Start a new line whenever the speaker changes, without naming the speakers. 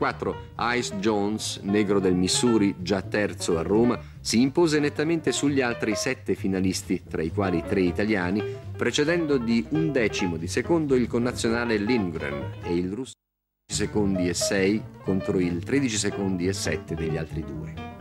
1994 Ice Jones, negro del Missouri, già terzo a Roma, si impose nettamente sugli altri 7 finalisti, tra i quali 3 italiani, precedendo di 1/10 di secondo il connazionale Lindgren e il russo 13 secondi e 6 contro il 13 secondi e 7 degli altri 2.